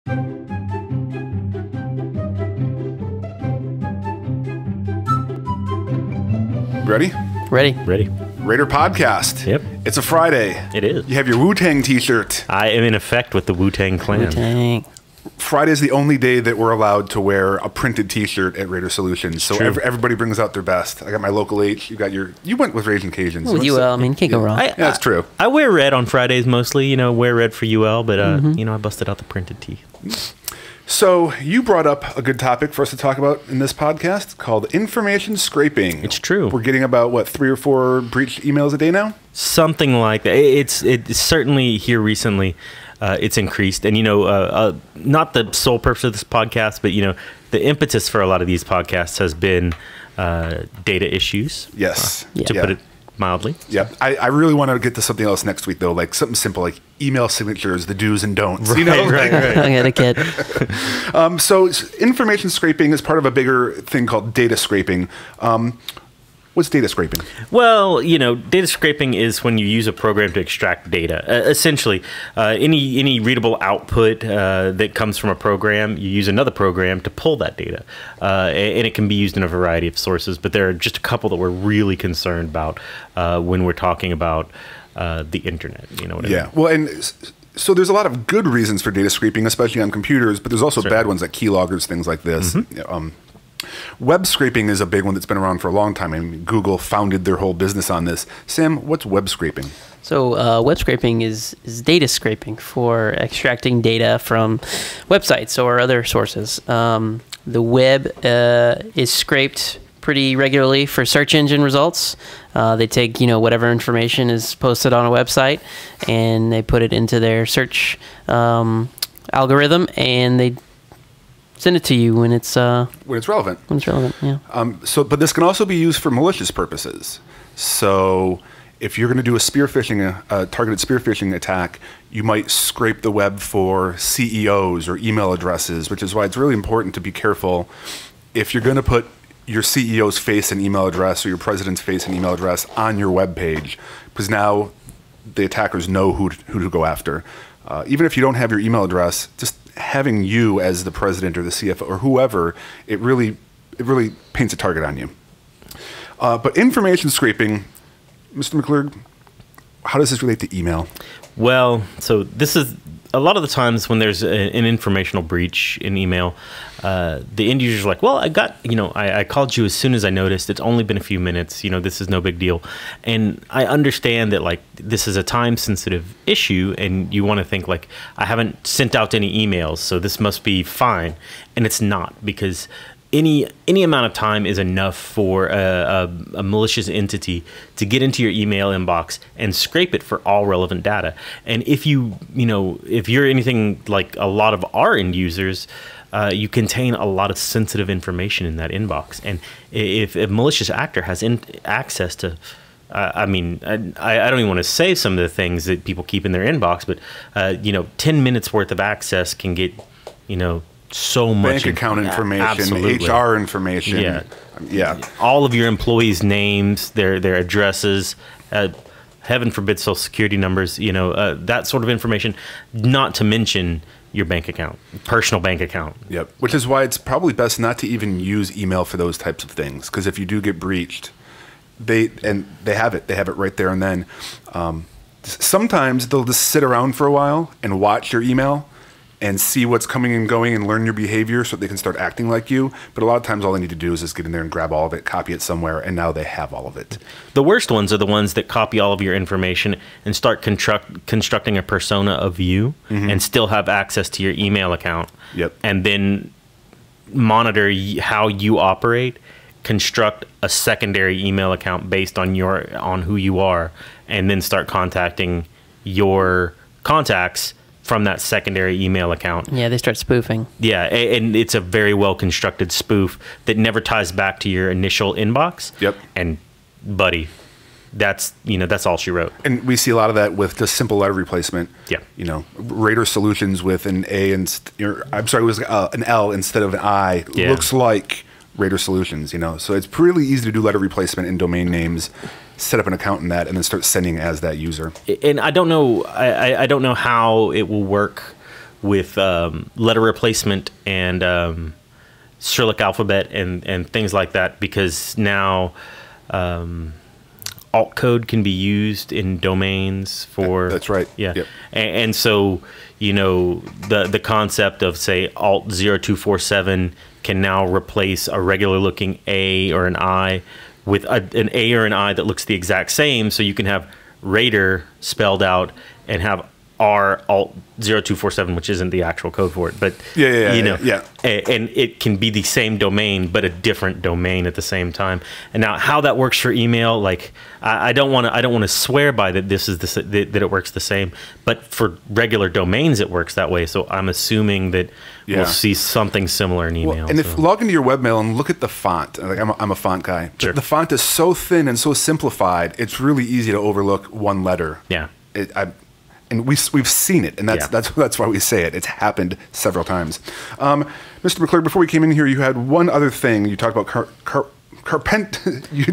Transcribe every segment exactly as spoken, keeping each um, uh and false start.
Ready? Ready. Ready. Raider Podcast. Yep. It's a Friday. It is. You have your Wu-Tang t-shirt. I am in effect with the Wu-Tang Clan. Dang. Friday is the only day that we're allowed to wear a printed t-shirt at Raider Solutions. So True. ev- everybody brings out their best. I got my local H. You got your... You went with Raging Cajuns. With What's U L, the- I mean, you can't go wrong. I, Yeah, that's true. I, I wear red on Fridays mostly, you know, wear red for U L, but, uh, you know, I busted out the printed tee. So you brought up a good topic for us to talk about in this podcast called information scraping. It's true. We're getting about, what, three or four breached emails a day now? Something like that. It's, it's certainly here recently, uh, it's increased. And, you know, uh, uh, not the sole purpose of this podcast, but, you know, the impetus for a lot of these podcasts has been uh, data issues. Yes. Uh, to Yeah. put it mildly. Yeah, I, I really want to get to something else next week, though, like something simple like email signatures, the do's and don'ts. You know? right, right. I got a kid. Um, so s- information scraping is part of a bigger thing called data scraping. Um, what's data scraping? Well, you know, data scraping is when you use a program to extract data. Uh, essentially, uh, any any readable output uh, that comes from a program, you use another program to pull that data, uh, a- and it can be used in a variety of sources. But there are just a couple that we're really concerned about uh, when we're talking about uh, the internet. You know what I Yeah. mean? Well, and s- so there's a lot of good reasons for data scraping, especially on computers, but there's also Certainly. bad ones like keyloggers, things like this. Um, web scraping is a big one that's been around for a long time, and Google founded their whole business on this. Sam, what's web scraping? So uh, web scraping is, is data scraping for extracting data from websites or other sources. Um, the web uh, is scraped pretty regularly for search engine results. Uh, they take, you know, whatever information is posted on a website and they put it into their search um, algorithm and they send it to you when it's uh, When it's relevant. when it's relevant. Yeah. Um, so, but this can also be used for malicious purposes. So, if you're going to do a spear phishing, a, a targeted spear phishing attack, you might scrape the web for C E Os or email addresses, which is why it's really important to be careful. If you're going to put your C E O's face and email address or your president's face and email address on your web page, because now the attackers know who to, who to go after. Uh, even if you don't have your email address, just having you as the president or the C F O or whoever, it really it really paints a target on you. Uh, but information scraping, Mister McClurg, how does this relate to email? Well, so this is a lot of the times when there's a, an informational breach in email, uh, the end user's like, well, I got, you know, I, I called you as soon as I noticed. It's only been a few minutes. You know, this is no big deal. And I understand that, like, this is a time sensitive issue and you want to think, like, I haven't sent out any emails, so this must be fine. And it's not, because any any amount of time is enough for a, a, a malicious entity to get into your email inbox and scrape it for all relevant data. And if you you know if you're anything like a lot of our end users, uh, you contain a lot of sensitive information in that inbox. And if a malicious actor has in, access to Uh, I mean, I, I don't even want to say some of the things that people keep in their inbox, but uh, you know, ten minutes worth of access can get, you know, so much Bank account in- information, Absolutely. H R information. Yeah. Yeah. All of your employees' names, their their addresses, uh, heaven forbid, social security numbers. You know, uh, that sort of information. Not to mention your bank account, personal bank account. Yep. Which is why it's probably best not to even use email for those types of things, because if you do get breached, they and they have it. They have it right there and then. Um, s- sometimes they'll just sit around for a while and watch your email and see what's coming and going and learn your behavior so they can start acting like you. But a lot of times all they need to do is just get in there and grab all of it, copy it somewhere, and now they have all of it. The worst ones are the ones that copy all of your information and start construct, constructing a persona of you and still have access to your email account. Yep. And then monitor y- how you operate, construct a secondary email account based on your on who you are, and then start contacting your contacts from that secondary email account. Yeah, they start spoofing. Yeah, a- and it's a very well constructed spoof that never ties back to your initial inbox. Yep. And buddy, that's you know that's all she wrote. And we see a lot of that with just simple letter replacement. Yeah. You know, Raider Solutions with an A and I'm sorry, it was uh, an L instead of an I. Yeah. Looks like Raider Solutions. You know, so it's really easy to do letter replacement in domain names. Set up an account in that, and then start sending as that user. And I don't know, I, I- I don't know how it will work with um, letter replacement and um, Cyrillic alphabet and, and things like that, because now um, alt code can be used in domains for... That's right. Yeah. Yep. And, and so, you know, the, the concept of, say, alt zero two four seven can now replace a regular looking A or an I with a, an A or an I that looks the exact same, so you can have Raider spelled out and have R alt zero two four seven, which isn't the actual code for it, but Yeah, yeah, yeah, you know, yeah. a- and it can be the same domain but a different domain at the same time. And now, how that works for email, like I, I don't want to, I don't want to swear by that this is the, s- that, that it works the same, but for regular domains it works that way. So I'm assuming that Yeah. we'll see something similar in email. Well, and if so. log into your webmail and look at the font, like I'm a, I'm a font guy. Sure. The font is so thin and so simplified. It's really easy to overlook one letter. Yeah. It, I, and we we've seen it, and that's Yeah. that's that's why we say it. It's happened several times. Um, Mister McClure, before we came in here, you had one other thing. You talked about car, car, carpent, you,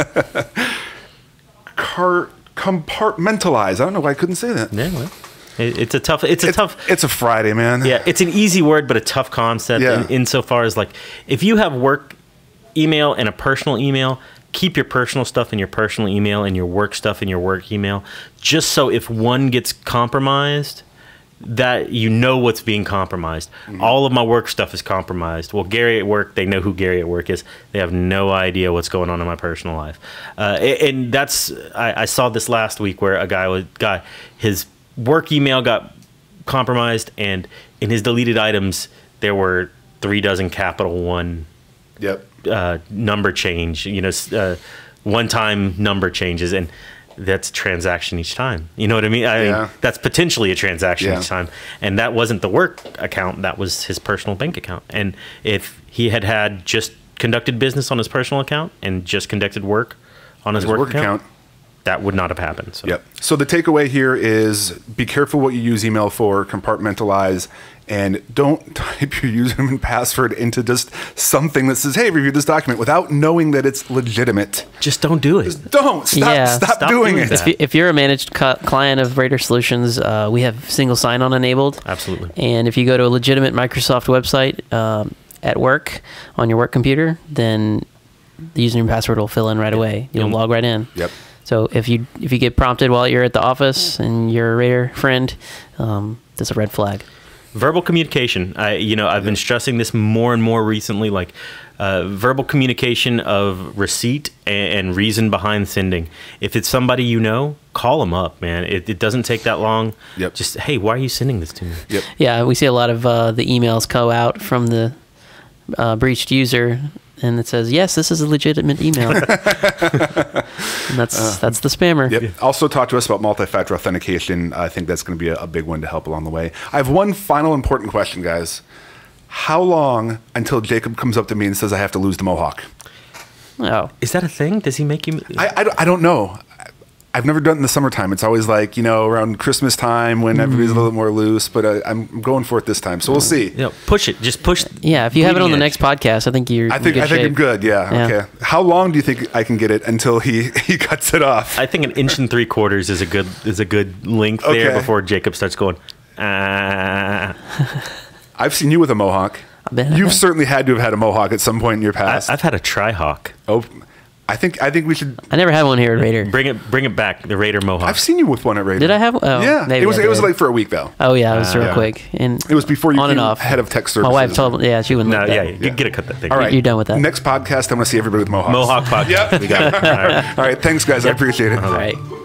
car compartmentalize. I don't know why I couldn't say that. Yeah, well, it, it's a tough. It's a It's, tough. it's a Friday, man. Yeah, it's an easy word, but a tough concept. Yeah. In, insofar as like, if you have work email and a personal email, keep your personal stuff in your personal email and your work stuff in your work email, just so if one gets compromised, that you know what's being compromised. Mm-hmm. All of my work stuff is compromised. Well, Gary at work, they know who Gary at work is. They have no idea what's going on in my personal life. Uh, and, and that's, I, I saw this last week where a guy was, guy, his work email got compromised, and in his deleted items, there were three dozen Capital One Yep. uh, number change, you know, s- uh, one-time number changes, and that's transaction each time. You know what I mean? I Yeah. mean, that's potentially a transaction Yeah. each time, and that wasn't the work account; that was his personal bank account. And if he had had just conducted business on his personal account and just conducted work on his, His work, work account, account. that would not have happened. So. Yep. So the takeaway here is be careful what you use email for, compartmentalize, and don't type your username and password into just something that says, hey, review this document without knowing that it's legitimate. Just don't do it. Just don't. Stop, Yeah. stop, Stop doing, doing it. that. If, you, if you're a managed cu- client of Raider Solutions, uh, we have single sign-on enabled. Absolutely. And if you go to a legitimate Microsoft website um, at work on your work computer, then the username and password will fill in right away. You'll You'll- log right in. Yep. So if you if you get prompted while you're at the office and you're a Raider friend, um, that's a red flag. Verbal communication. I, you know, I've been stressing this more and more recently. Like, uh, verbal communication of receipt and, and reason behind sending. If it's somebody you know, call them up, man. It, it doesn't take that long. Yep. Just, hey, why are you sending this to me? Yep. Yeah, we see a lot of uh, the emails go out from the uh, breached user, and it says, "Yes, this is a legitimate email." And that's that's the spammer. Yep. Also, talk to us about multi-factor authentication. I think that's going to be a, a big one to help along the way. I have one final important question, guys. How long until Jacob comes up to me and says I have to lose the mohawk? Oh, Is that a thing? Does he make you? I, I, don't- I don't know. I've never done it in the summertime. It's always like, you know, around Christmas time when everybody's a little bit more loose, but I, I'm going for it this time. So we'll see. You know, push it. Just push. yeah. If you have it on the bleeding next edge. podcast, I think you're. I think in I good think I'm shape. good. Yeah, Yeah. Okay. How long do you think I can get it until he, he cuts it off? I think an inch and three quarters is a good is a good length there Okay. before Jacob starts going. Ah. I've seen you with a mohawk. bet I You've have. certainly had to have had a mohawk at some point in your I, past. I've had a tri-hawk. oh, I think I think we should. I never had one here at Raider. Bring it bring it back. The Raider Mohawk. I've seen you with one at Raider. Did I have? Oh, yeah, maybe it was I it was did. like for a week though. Oh yeah, it was real yeah. quick, and It was before you on and became off. head of tech My services. wife told me, yeah, she wouldn't. No, let yeah, that. you get to cut that thing. All right, You're done with that. Next podcast, I'm going to see everybody with mohawks. Mohawk podcast. Yep. We got it. All right. All right, thanks guys. I appreciate it. All right.